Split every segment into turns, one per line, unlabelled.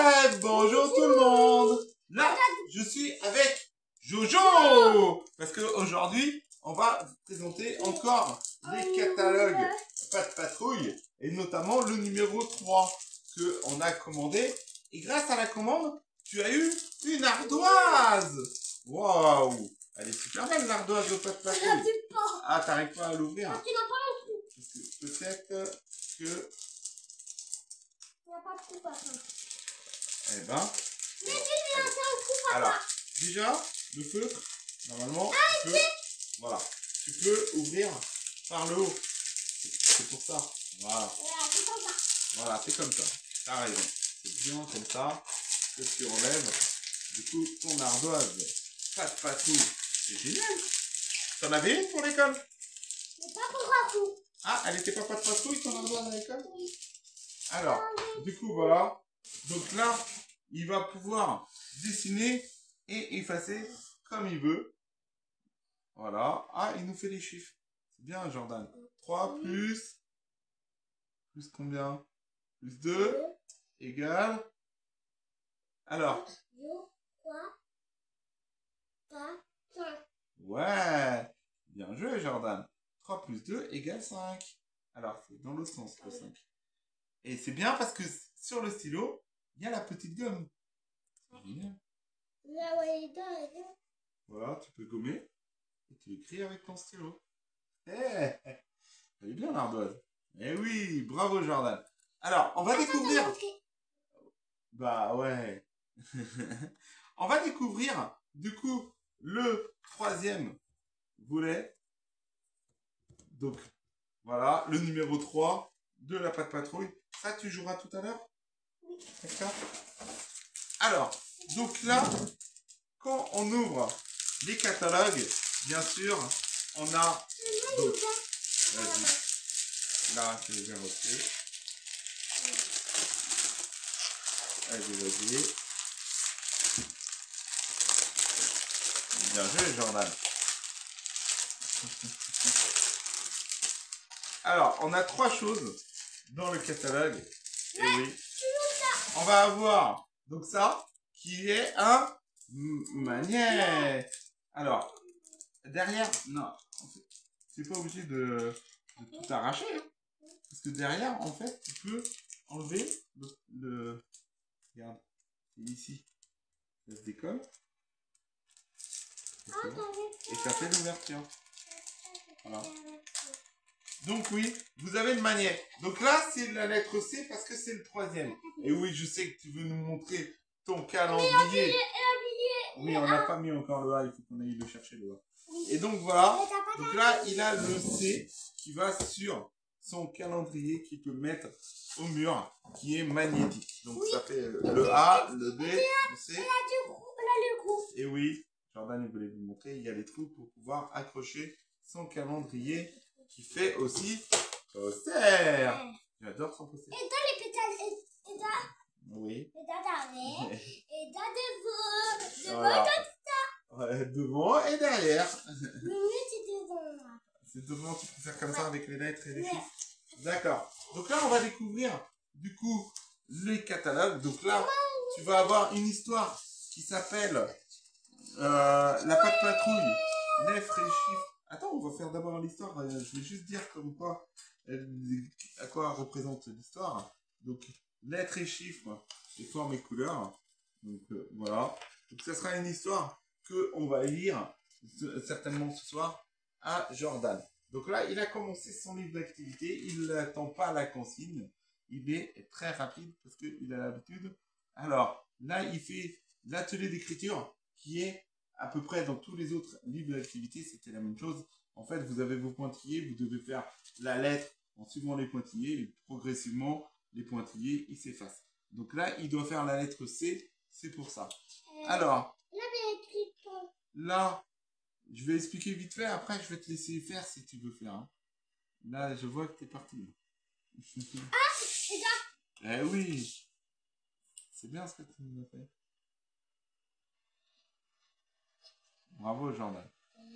Ouais, bonjour tout le monde. Là, je suis avec Jojo. Parce qu'aujourd'hui, on va vous présenter encore les catalogues Pat' Patrouille. Et notamment le numéro 3 qu'on a commandé. Et grâce à la commande, tu as eu une ardoise. Waouh. Elle est super belle l'ardoise de Pat' Patrouille. Ah, t'arrives pas à l'ouvrir?
Tu n'as pas non plus.
Peut-être que...
Tu n'as pas de coupe à ça.
Eh ben...
Mais tu n'as pas de coupe à ça.
Alors, déjà, le feutre, normalement, tu peux, voilà, tu peux ouvrir par le haut. C'est pour ça. Voilà.
Voilà, c'est comme ça.
Voilà, c'est comme ça. T'as raison. C'est bien comme ça que tu enlèves. Du coup, ton ardoise, Pat' Patrouille. C'est génial. T'en avais une pour l'école?
Mais pas pour un coup.
Ah, elle était pas Pat' Patrouille ton ardoise à l'école?
Oui.
Alors, du coup, voilà. Donc là, il va pouvoir dessiner et effacer comme il veut. Voilà. Ah, il nous fait les chiffres. C'est bien, Jordan. 3 plus combien? Plus 2 égale... Alors.
2, 3, 4, 5.
Ouais. Bien joué, Jordan. 3 plus 2 égale 5. Alors, c'est dans l'autre sens, le 5. Et c'est bien parce que sur le stylo, il y a la petite gomme. C'est génial.
Là où elle est dedans,
Voilà, tu peux gommer et tu écris avec ton stylo. Eh, elle est bien l'ardoise. Eh oui, bravo Jordan. Alors, on va découvrir... Bah ouais. On va découvrir, du coup, le troisième volet. Donc, voilà, le numéro 3 de la Pat' Patrouille. Ça, tu joueras tout à l'heure?
Oui.
D'accord. Alors, donc là, quand on ouvre les catalogues, bien sûr, on a... Donc, vas-y. Là, je les ai reçus. Vas-y. Bien joué, Jordan. Alors, on a 3 choses dans le catalogue. Et oui. On va avoir, donc ça, qui est un magnète. Alors, derrière, non, c'est pas obligé de tout arracher. Hein, parce que derrière, en fait, tu peux enlever le regarde, c'est ici. Ça se décolle. Et ça fait l'ouverture. Voilà. Donc oui, vous avez le magnet. Donc là, c'est la lettre C parce que c'est le troisième. Et oui, je sais que tu veux nous montrer ton calendrier. Oui, on n'a pas mis encore le A, il faut qu'on aille le chercher le A. Et donc voilà, donc là, il a le C qui va sur son calendrier qu'il peut mettre au mur, qui est magnétique. Donc ça fait le A, le B, le C. Et oui, Jordan il voulait vous montrer, il y a les trous pour pouvoir accrocher son calendrier qui fait aussi poster. J'adore son poster.
Et dans les pétales, et dans...
Oui.
Et dans derrière, et dans devant.
Voilà.
Devant comme ça.
Ouais, devant et derrière.
Le mieux, c'est devant.
C'est devant, tu peux faire comme ça avec les lettres et les chiffres. D'accord. Donc là, on va découvrir, du coup, les catalogues. Donc là, tu vas avoir une histoire qui s'appelle La Pat' Patrouille, lettres et chiffres. Attends, on va faire d'abord l'histoire. Je vais juste dire comme quoi, à quoi représente l'histoire. Donc, lettres et chiffres, et formes et couleurs. Donc, voilà. Donc, ça sera une histoire qu'on va lire certainement ce soir à Jordan. Donc là, il a commencé son livre d'activité. Il n'attend pas la consigne. Il est très rapide parce qu'il a l'habitude. Alors, là, il fait l'atelier d'écriture qui est à peu près dans tous les autres livres d'activité. C'était la même chose. En fait, vous avez vos pointillés. Vous devez faire la lettre en suivant les pointillés. Et progressivement, les pointillés, ils s'effacent. Donc là, il doit faire la lettre C. C'est pour ça. Alors, là, je vais expliquer vite fait. Après, je vais te laisser faire si tu veux faire. Hein. Là, je vois que tu es parti.
Ah, c'est ça.
Eh oui. C'est bien ce que tu nous as fait. Bravo, Jordan.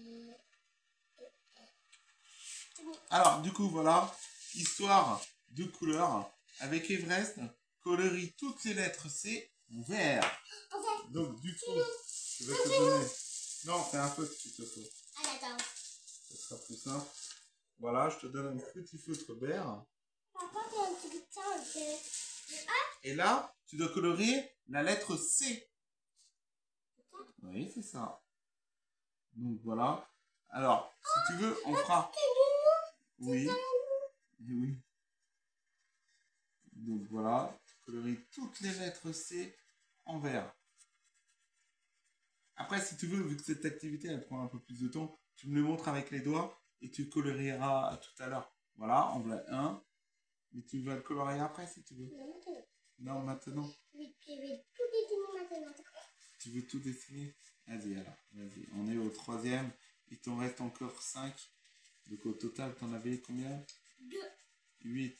Alors, du coup, voilà. Histoire de couleurs avec Everest. Colorie toutes les lettres C En vert.
En vert.
Donc, du coup, je vais te donner... Non, c'est un feutre qu'il te faut.
Ah, d'accord.
Ce sera plus simple. Voilà, je te donne un petit feutre vert.
Papa, il y a un petit peu de
Et là, tu dois colorer la lettre C. Oui, c'est ça. Donc, voilà. Alors, si tu veux, on fera... Oui. Et oui. Donc, voilà. Colorer toutes les lettres C en vert. Après, si tu veux, vu que cette activité, elle prend un peu plus de temps, tu me le montres avec les doigts et tu colorieras tout à l'heure. Voilà, en voilà un. Mais tu vas le colorier après, si tu veux. Non, maintenant.
Oui, je vais tout dessiner maintenant.
Tu veux tout dessiner? Vas-y, alors. Vas-y. On est au 3e. Il t'en reste encore 5. Donc, au total, t'en avais combien?
2.
8.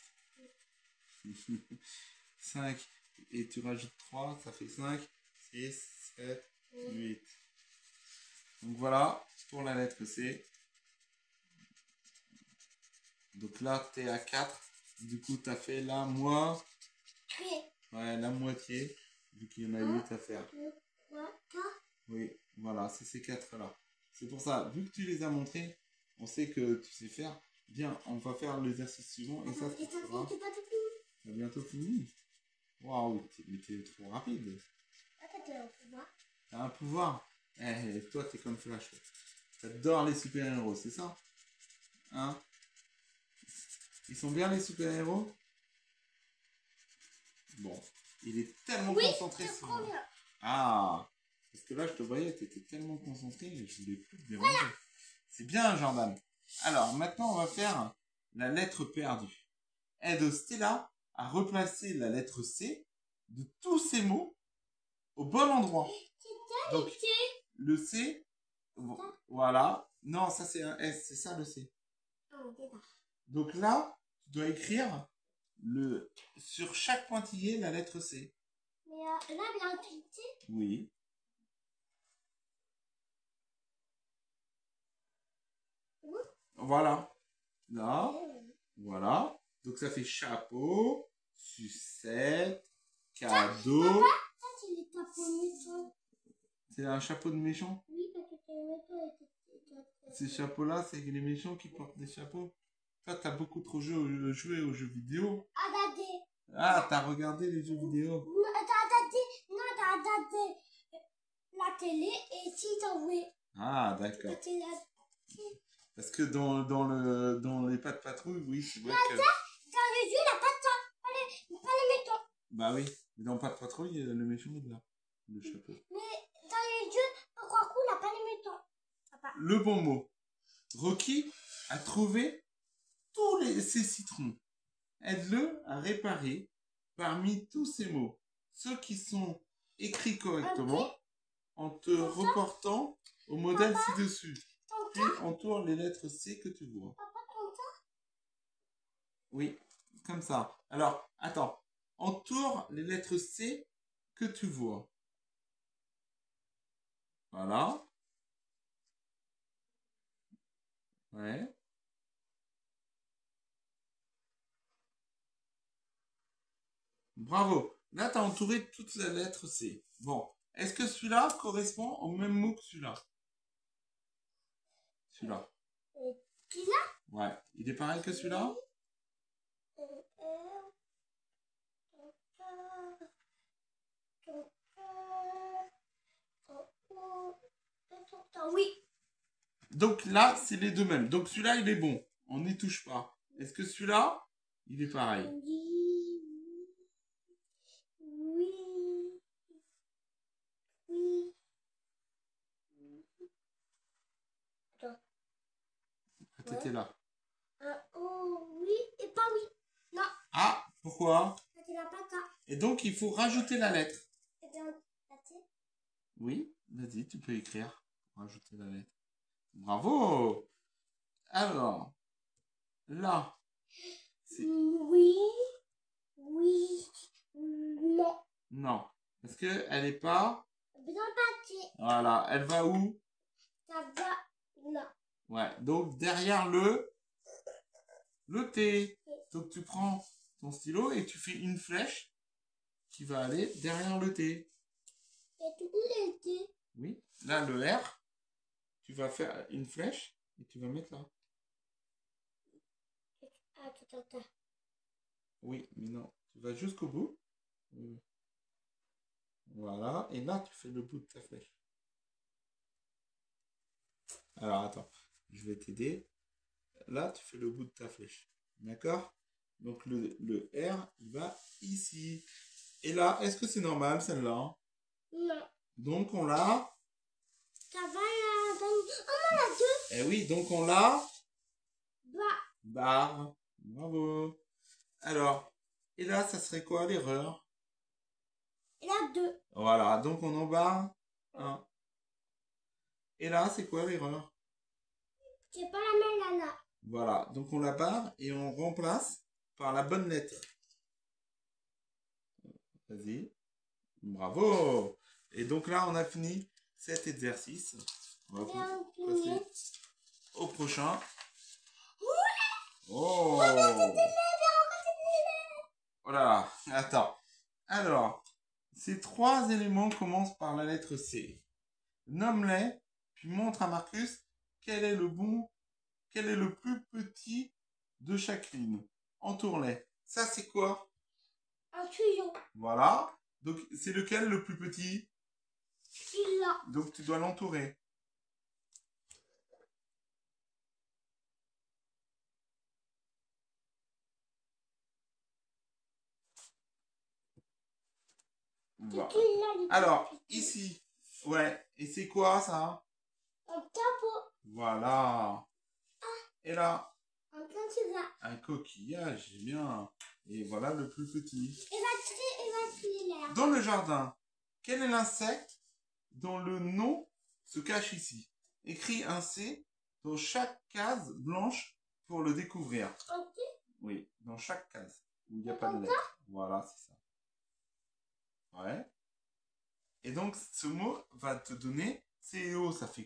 5. Et tu rajoutes 3, ça fait 5. 6, 7, 8. Donc voilà, pour la lettre C. Donc là, tu es à 4. Du coup, tu as fait la moitié. Ouais, la moitié. Vu qu'il y en a 8 à faire.
2, 3, 4.
Oui, voilà, c'est ces 4-là. C'est pour ça, vu que tu les as montrés, on sait que tu sais faire. Bien, on va faire l'exercice suivant. Et ça, tu feras. Tu as bientôt fini. Waouh, mais t'es trop rapide. T'as un pouvoir. Eh, toi, t'es comme Flash. T'adores les super-héros, c'est ça? Hein? Ils sont bien les super-héros? Bon, il est tellement concentré sur moi. Ah, parce que là, je te voyais, t'étais tellement concentré, je voulais plus te déranger. Voilà. C'est bien, Jordan. Alors, maintenant, on va faire la lettre perdue. Aide Stella à replacer la lettre C de tous ces mots au bon endroit. Donc, le C, voilà. Non, ça c'est un S, c'est ça le C. Donc là, tu dois écrire sur chaque pointillé la lettre C.
Mais là, bien cliqué.
Oui. Voilà. Là. Voilà. Donc ça fait chapeau, sucette, cadeau.
Papa, ça c'est les chapeaux méchants.
C'est un chapeau de méchant?
Oui, parce que c'est méchant.
Ces chapeaux-là, c'est les méchants qui portent des chapeaux. Toi, t'as beaucoup trop joué aux jeux vidéo. Ah, t'as regardé les jeux vidéo?
Non, t'as regardé la télé et si t'as joué.
Ah, d'accord. Parce que dans les Pas de Patrouille, oui, c'est vrai que...
Dans le jeu, il n'a pas de temps. Pas les méchants.
Bah oui, mais dans Pas de Patrouille, le méchant est là. Le chapeau.
Mais dans le jeu, pourquoi il n'a pas les méchants?
Le bon mot. Rocky a trouvé ces citrons. Aide-le à réparer parmi tous ces mots ceux qui sont écrits correctement en te reportant au modèle ci-dessus. Puis entoure les lettres C que tu vois. Oui, comme ça. Alors, attends. Entoure les lettres C que tu vois. Voilà. Ouais. Bravo. Là, tu as entouré toute la lettre C. Bon. Est-ce que celui-là correspond au même mot que celui-là? Celui-là.
Celui-là?
Ouais. Il est pareil que celui-là?
Oui.
Donc là, c'est les deux mêmes. Donc celui-là, il est bon. On n'y touche pas. Est-ce que celui-là, il est pareil?
Oui. Oui. Attends.
T'étais là.
Oh oui et pas oui. Non.
Ah, pourquoi?
Parce qu'il n'a pas ça.
Et donc, il faut rajouter la lettre.
Eh bien,
Oui, vas-y, tu peux écrire. Rajouter la lettre. Bravo! Alors, là.
Oui. Oui. Non.
Non. Parce qu'elle n'est pas...
Bien parti.
Voilà. Elle va où?
Ça va là.
Ouais. Donc, derrière le T. Donc, tu prends ton stylo et tu fais une flèche qui va aller derrière le T.
Et tout le T.
Oui. Là, le R, tu vas faire une flèche et tu vas mettre là.
Attends.
Oui, mais non. Tu vas jusqu'au bout. Voilà. Et là, tu fais le bout de ta flèche. Alors, attends. Je vais t'aider. Là, tu fais le bout de ta flèche. D'accord? Donc, le R, il va ici. Et là, est-ce que c'est normal, celle-là?
Non.
Donc, on l'a...
Ça va la donner. Oh non, la 2.
Eh oui, donc on l'a...
Bah.
Barre. Bravo. Alors, et là, ça serait quoi l'erreur?
Et la 2.
Voilà, donc on en barre 1. Et là, c'est quoi l'erreur?
C'est pas la même là.
Voilà, donc on la barre et on remplace par la bonne lettre. Vas-y. Bravo. Et donc là, on a fini cet exercice. On va passer au prochain. Oh. Voilà, attends. Alors, ces 3 éléments commencent par la lettre C. Nomme-les, puis montre à Marcus quel est le plus petit de chaque ligne. Entoure-les. Ça, c'est quoi?
Un tuyau.
Voilà. Donc, c'est lequel le plus petit?
Celui-là.
Donc, tu dois l'entourer. Voilà. Alors, ici. Ouais. Et c'est quoi, ça?
Un capot.
Voilà. Et là?
Un coquillage.
Un coquillage, bien. Et voilà le plus petit.
Et va trier l'air.
Dans le jardin, quel est l'insecte dont le nom se cache ici? Écris un C dans chaque case blanche pour le découvrir.
Ok.
Oui, dans chaque case où il n'y a pas de lettre. Voilà, c'est ça. Ouais. Et donc, ce mot va te donner C-O, ça fait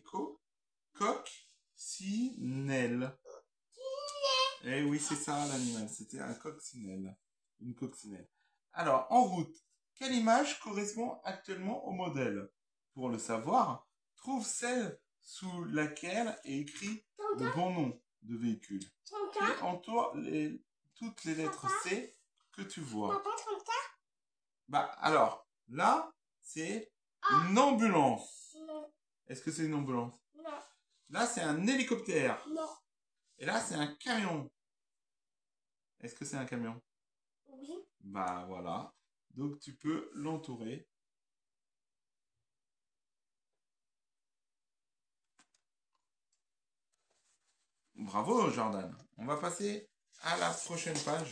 coccinelle. Eh oui, c'est ça l'animal. C'était un coccinelle. Une coccinelle. Alors, en route, quelle image correspond actuellement au modèle? Pour le savoir, trouve celle sous laquelle est écrit le bon nom de véhicule. Et entoure toutes les lettres C que tu vois. Bah, alors, là, c'est une ambulance.
Non.
Est-ce que c'est une ambulance?
Non.
Là, c'est un hélicoptère.
Non.
Et là, c'est un camion. Est-ce que c'est un camion?
Oui.
Bah, voilà. Donc, tu peux l'entourer. Bravo, Jordan. On va passer à la prochaine page.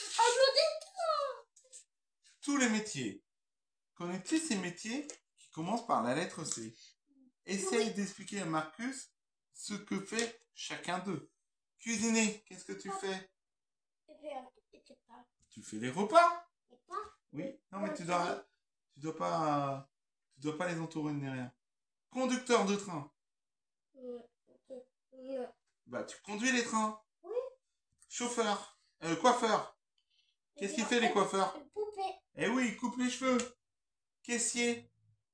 Tous les métiers. Connais-tu ces métiers qui commencent par la lettre C? Essaye d'expliquer à Marcus ce que fait chacun d'eux. Cuisiner, qu'est-ce que tu fais? Tu fais les repas? Oui. Non, mais tu dois pas les entourer ni rien. Conducteur de train. Bah, tu conduis les trains.
Oui.
Chauffeur. Coiffeur. Qu'est-ce qu'il fait les coiffeurs?
Poupée.
Eh oui, il coupe les cheveux. Caissier.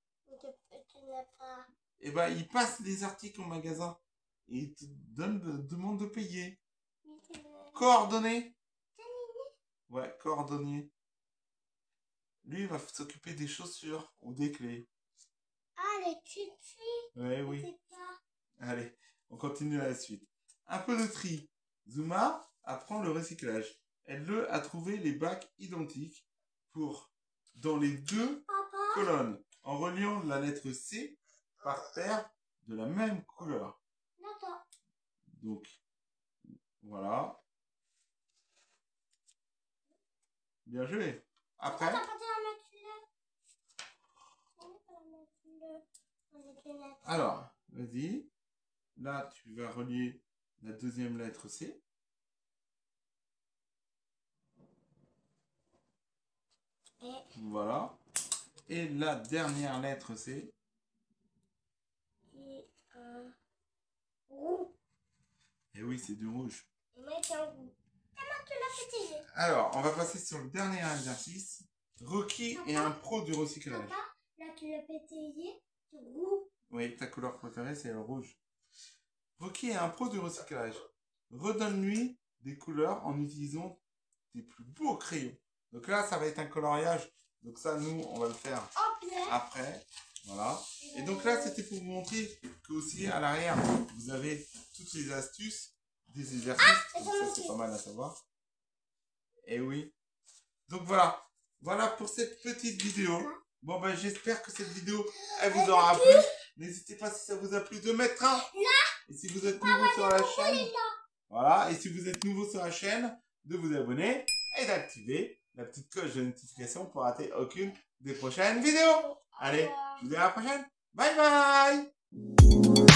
Eh ben, il passe les articles au magasin. Et il te demande de payer. Coordonné. Ouais, coordonné. Lui, il va s'occuper des chaussures ou des clés.
Ah, les tutus.
Ouais, oui. Allez, on continue à la suite. Un peu de tri. Zuma apprend le recyclage. Elle a trouvé les bacs identiques dans les 2 colonnes en reliant la lettre C par paire de la même couleur. Donc, voilà. Bien joué. Après. Alors, vas-y. Là, tu vas relier la 2e lettre C. Voilà. Et la dernière lettre C. Et oui, c'est du rouge. Alors, on va passer sur le dernier exercice. Rocky est un pro du recyclage.
Papa, là tu l'as pétillé, c'est rouge.
Oui, ta couleur préférée, c'est le rouge. Rocky est un pro du recyclage. Redonne-lui des couleurs en utilisant tes plus beaux crayons. Donc là, ça va être un coloriage. Donc ça, nous, on va le faire après. Voilà. Et donc là, c'était pour vous montrer que aussi à l'arrière, vous avez toutes les astuces, des exercices. Donc ça, c'est pas mal à savoir. Et oui. Donc voilà. Voilà pour cette petite vidéo. Bon, ben, j'espère que cette vidéo, elle vous aura plu. N'hésitez pas, si ça vous a plu, de mettre un. Et si vous êtes nouveau sur la chaîne, voilà. Et si vous êtes nouveau sur la chaîne, de vous abonner et d'activer la petite cloche de notification pour rater aucune des prochaines vidéos. Allez, je vous dis à la prochaine. Bye bye.